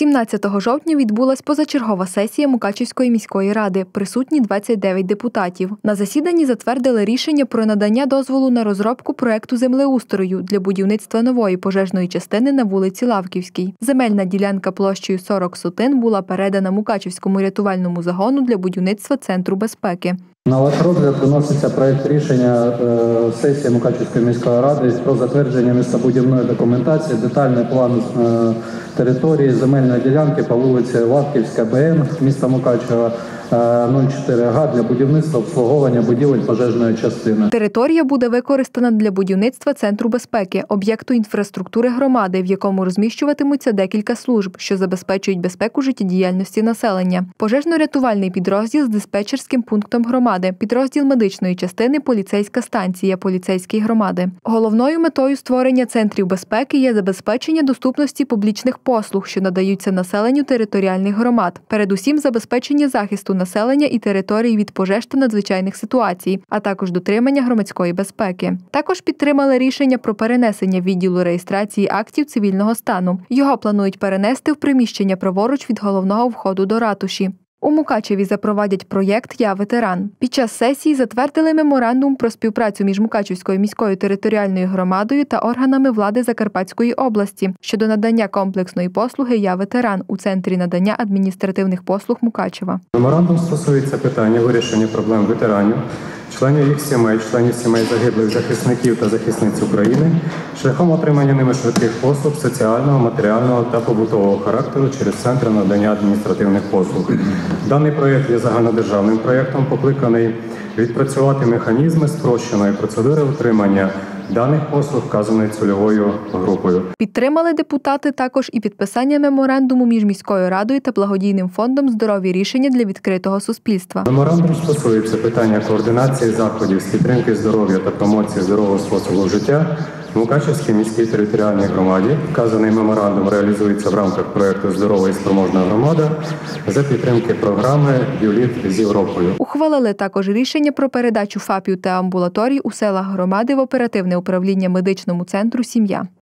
17 жовтня відбулась позачергова сесія Мукачівської міської ради. Присутні 29 депутатів. На засіданні затвердили рішення про надання дозволу на розробку проекту землеустрою для будівництва нової пожежної частини на вулиці Лавківській. Земельна ділянка площею 40 сотин була передана Мукачівському рятувальному загону для будівництва Центру безпеки. На ваш розгляд виноситься проект рішення сесії Мукачівської міської ради про затвердження містобудівної документації, детальний план території земельної ділянки по вулиці Лавківська, БМ, міста Мукачева, 04 га для будівництва обслуговування будівель пожежної частини. Територія буде використана для будівництва Центру безпеки, об'єкту інфраструктури громади, в якому розміщуватимуться декілька служб, що забезпечують безпеку життєдіяльності населення. Пожежно-рятувальний підрозділ з диспетчерським пунктом громади, підрозділ медичної частини, поліцейська станція поліцейської громади. Головною метою створення центрів безпеки є забезпечення доступності публічних послуг, що надаються населенню територіальних громад. Передусім забезпечення захисту населення і території від пожеж та надзвичайних ситуацій, а також дотримання громадської безпеки. Також підтримали рішення про перенесення відділу реєстрації актів цивільного стану. Його планують перенести в приміщення праворуч від головного входу до ратуші. У Мукачеві запровадять проєкт «Я ветеран». Під час сесії затвердили меморандум про співпрацю між Мукачівською міською територіальною громадою та органами влади Закарпатської області щодо надання комплексної послуги «Я ветеран» у Центрі надання адміністративних послуг Мукачева. Меморандум стосується питання вирішення проблем ветеранів, членів їх сімей, членів сімей загиблих захисників та захисниць України шляхом отримання ними швидких послуг соціального, матеріального та побутового характеру через Центр надання адміністративних послуг. Даний проєкт є загальнодержавним проєктом, покликаний відпрацювати механізми спрощеної процедури отримання даних послуг вказаної цільовою групою. Підтримали депутати також і підписання меморандуму між міською радою та благодійним фондом «Здорові рішення для відкритого суспільства». Меморандум стосується питання координації заходів з підтримки здоров'я та промоції здорового способу життя в Мукачівській міській територіальній громаді. Вказаний меморандум реалізується в рамках проєкту «Здорова і спроможна громада» за підтримки програми «ЮЛІТ з Європою». Ухвалили також рішення про передачу ФАПів та амбулаторій у селах громади в оперативне управління медичному центру «Сім'я».